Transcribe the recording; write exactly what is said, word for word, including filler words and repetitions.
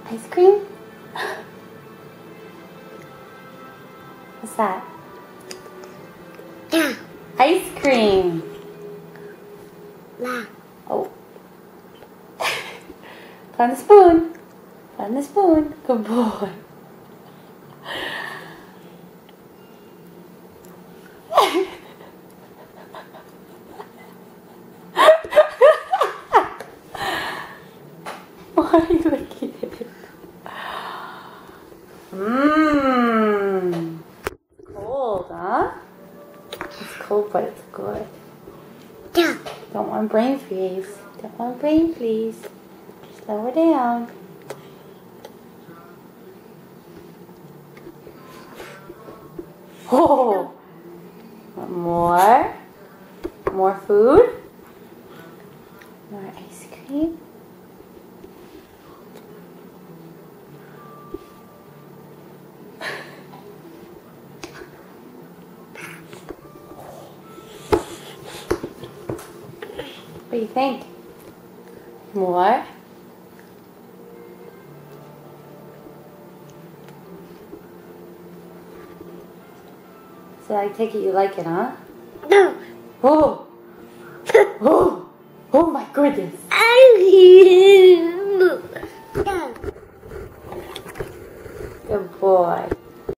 Ice cream? What's that? Yeah. Ice cream. La. Oh. Put on the spoon. Put on the spoon. Good boy. Why are you licking it? Mmm. Cold, huh? It's cold, but it's good. Yeah. Don't want brain freeze. Don't want brain freeze. Slow her down. Oh! Want more? More food? More ice cream? What do you think? More? So I take it you like it, huh? No. Oh! Oh! Oh my goodness! I Good boy.